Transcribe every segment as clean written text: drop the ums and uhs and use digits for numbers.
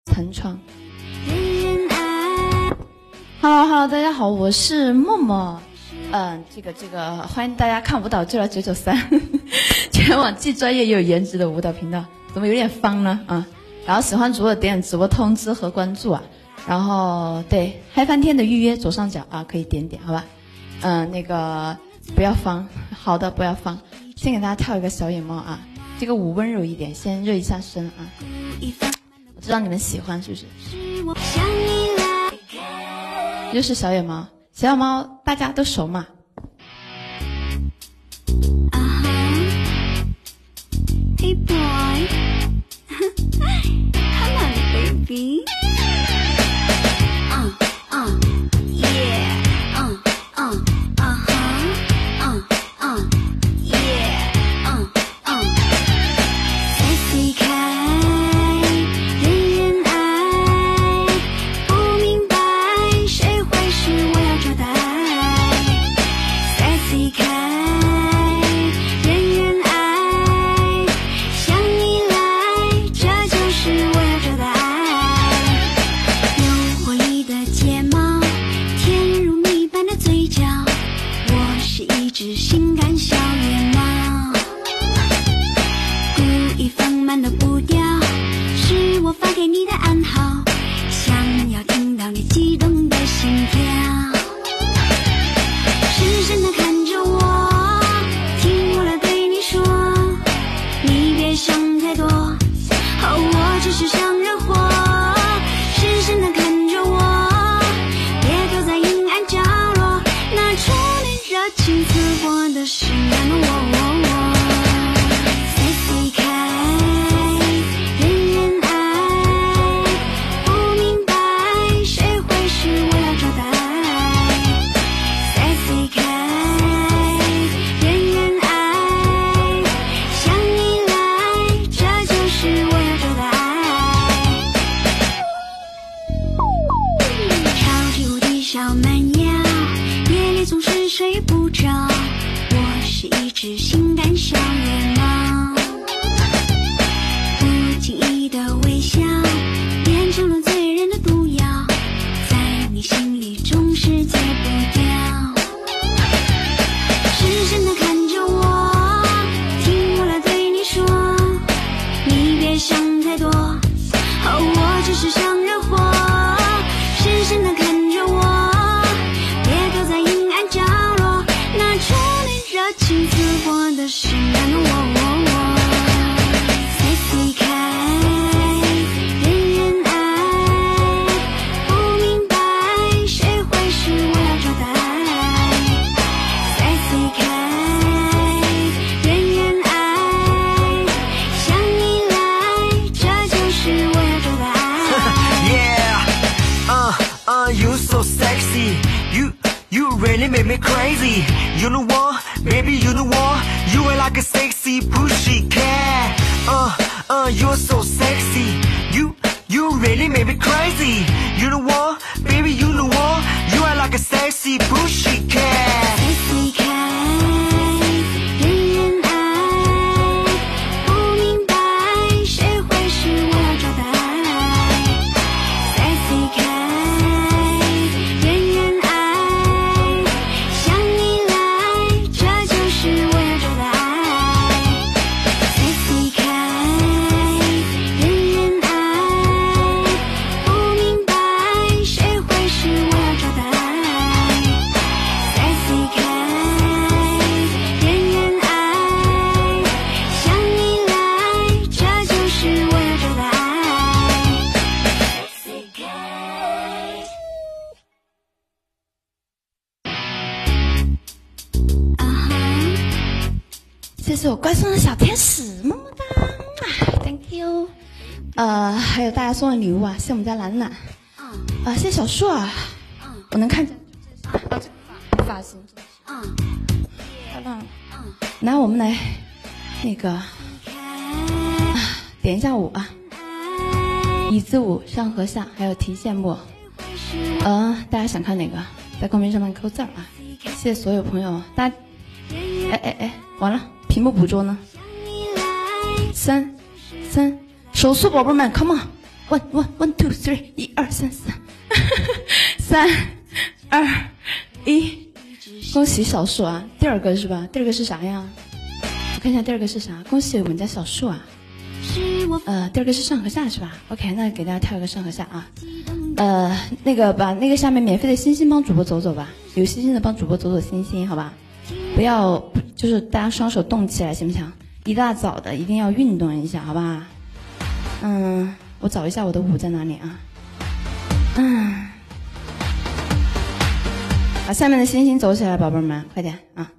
弹窗。Hello， 大家好，我是默默。这个，欢迎大家看舞蹈就来993，全网既专业又有颜值的舞蹈频道，怎么有点方呢？啊，然后喜欢主播点直播通知和关注啊，然后对嗨翻天的预约左上角啊可以点点，好吧？那个不要方，好的不要方，先给大家跳一个小野猫啊，这个舞温柔一点，先热一下身啊。我知道你们喜欢是不是？又是小野猫。小野猫大家都熟嘛 ？Hey boy, come on, baby. Yeah, yeah, sexy 开，人人爱，不明白谁会是我要招待。sexy 开，人人爱，向你来，这就是我要招待。诱惑你的睫毛，甜如蜜般的嘴角，我是一只性感小野猫。故意放慢的步调，是我发给你的暗号，想要听到你激动的心跳。深深地看着我，听我来对你说，你别想太多，我只是想惹祸。深深地看着我，别躲在阴暗角落，那初恋热情似火的是那么我。sexy 开，人人爱，不明白谁会是我要招待。sexy 开，人人爱，向你来，这就是我要招待。超级无敌小蛮腰，夜里总是睡不着，我是一只性感小野猫。不经意的微笑，变成了醉人的毒药，在你心里总是戒不掉。深深地看着我，听我来对你说，你别想太多，我只是想惹祸。深深地看着我，别躲在阴暗角落，那初恋热情似火的是那么我。sexy 开，人人爱，不明白谁会是我要招待。sexy 开，人人爱，向你来，这就是我要招待。 You so sexy, you really make me crazy. You know what, baby, you know what, you are like a sexy pussycat. You're so sexy, you really make me crazy. You know what, baby, you know what, you are like a sexy pussycat. sexy 开，人人爱，不明白谁会是我要招待。sexy 开，人人爱，向你来，这就是我要招待。sexy 开，人人爱，不明白谁会是我要招待。sexy 开，人人爱，向你来，这就是我要招待。sexy 开。 谢谢我乖孙的小天使，么么哒，Thank you。还有大家送的礼物啊，谢谢我们家兰兰，谢谢小树啊，我能看见发型，漂亮。来，我们来那个点一下舞啊，椅子舞、上和下，还有提线木。大家想看哪个？在公屏上面扣字啊！谢谢所有朋友，大家，完了，屏幕捕捉呢？3，手速宝贝们 ，come on， ，one two three， 1 2 3 4，3 2 1，恭喜小树啊！第二个是吧？第二个是啥呀？我看一下第二个是啥？恭喜我们家小树啊！第二个是上和下是吧 ？OK， 那给大家跳一个上和下啊。那个把那个下面免费的星星帮主播走走吧，有星星的帮主播走走星星，好吧？不要就是大家双手动起来，行不行？一大早的一定要运动一下，好吧？我找一下我的舞在哪里啊？把下面的星星走起来，宝贝们，快点啊！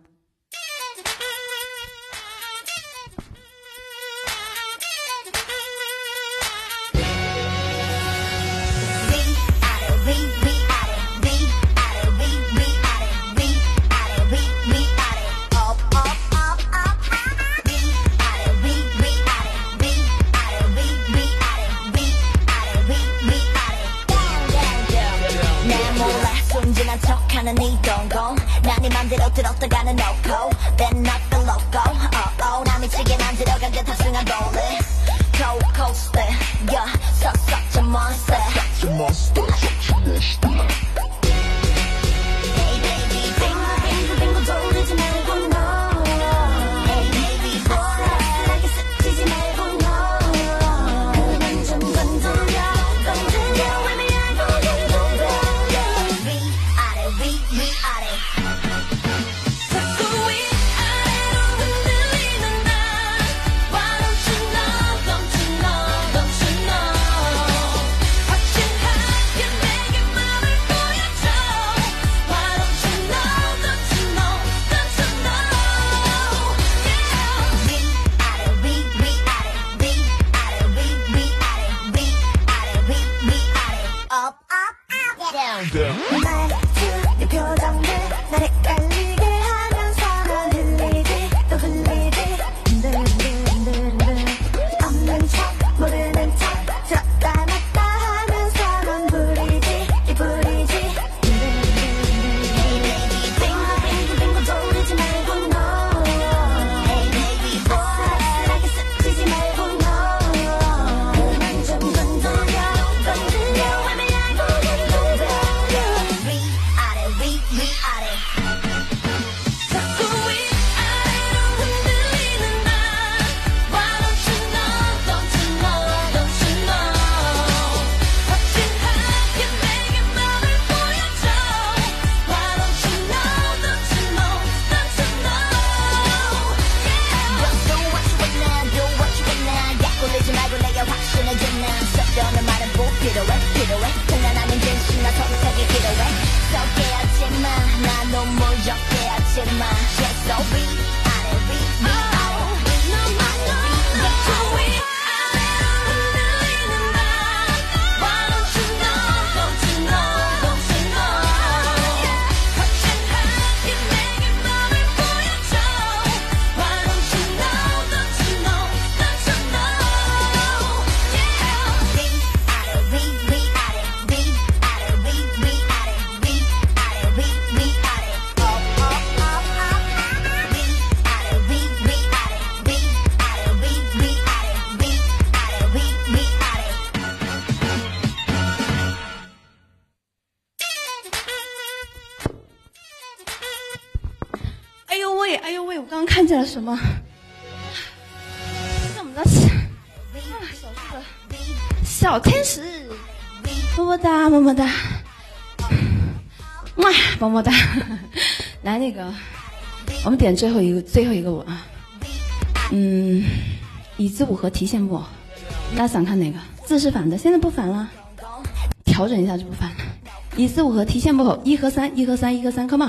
哎呦喂！我刚刚看见了什么？是我们的小树的小天使，么么哒，么么哒，哇，么么哒！来，那个，我们点最后一个舞啊，椅子舞和提线舞，大家想看哪个？字是反的，现在不反了，调整一下就不反了。椅子舞和提线步口，1和3，1和3，1和3 ，come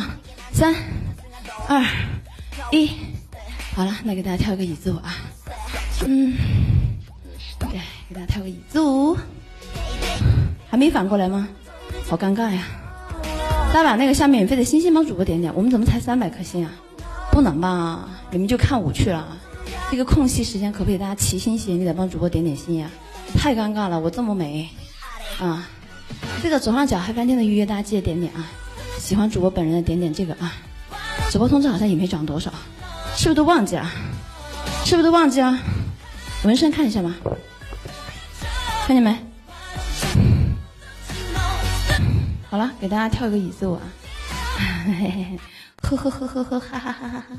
on，3、2、1，好了，那给大家跳一个椅子舞啊，对，给大家跳个椅子舞，还没反过来吗？好尴尬呀！大家把那个下面免费的星星帮主播点点，我们怎么才300颗星啊？不能吧？你们就看舞去了？这个空隙时间可不可以大家齐心协力的帮主播点点心呀？太尴尬了，我这么美啊！这个左上角嗨翻天的预约，大家记得点点啊！喜欢主播本人的点点这个啊！直播通知好像也没涨多少，是不是都忘记了？是不是都忘记了？纹身看一下吧，看见没？ 好了，给大家跳一个椅子舞啊！呵呵呵呵呵，哈哈哈哈哈！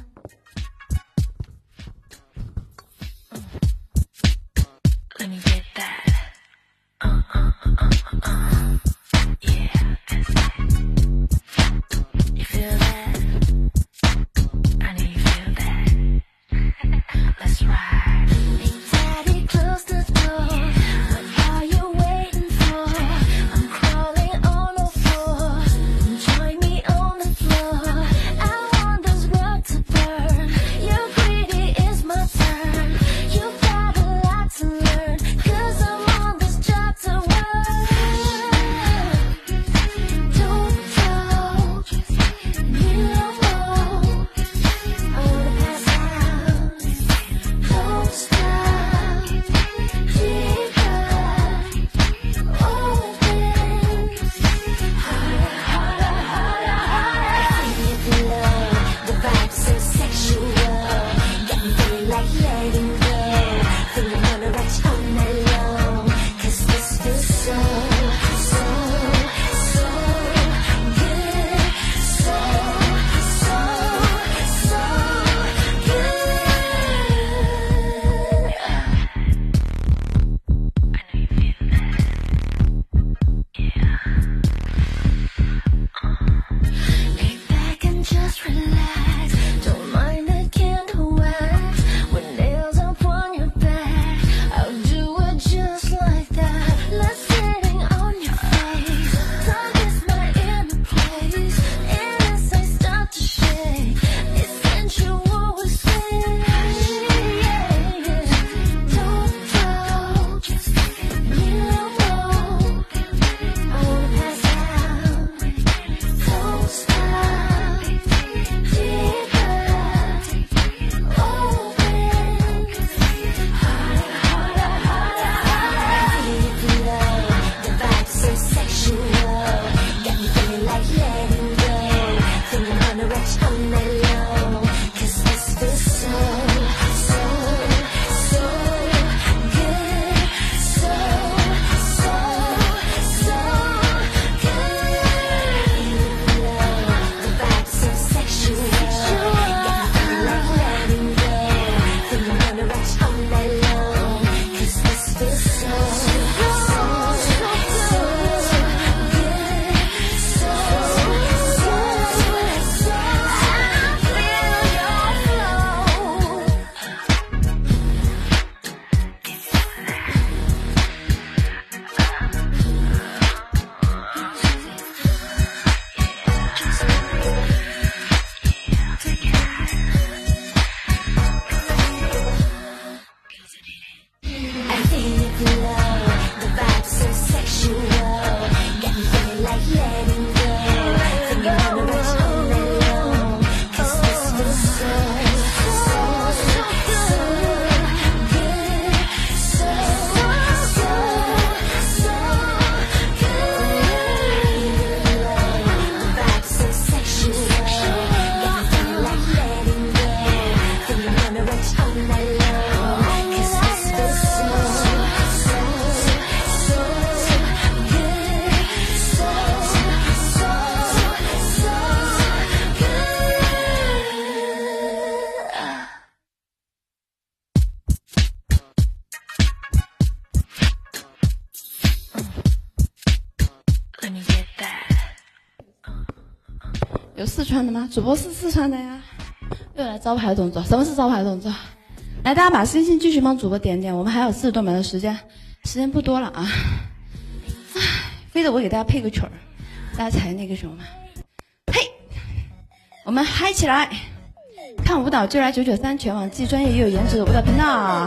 有四川的吗？主播是四川的呀。又来招牌动作，什么是招牌动作？来，大家把星星继续帮主播点点，我们还有40多秒的时间，时间不多了啊。唉，非得我给大家配个曲儿，大家才那个什么吗？嘿，我们嗨起来！看舞蹈就来993，全网既专业又有颜值的舞蹈频道。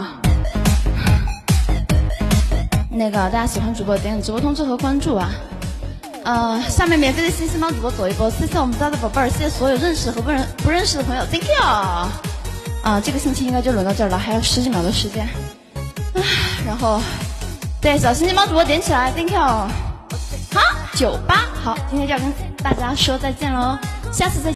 那个大家喜欢主播点点直播通知和关注啊。下面免费的星星帮主播走一波，谢谢我们家的宝贝儿，谢谢所有认识和不认识的朋友 ，Thank you。这个星期应该就轮到这儿了，还有10几秒的时间。然后，对小星星帮主播点起来 ，Thank you。好，98，好，今天就要跟大家说再见喽，下次再见。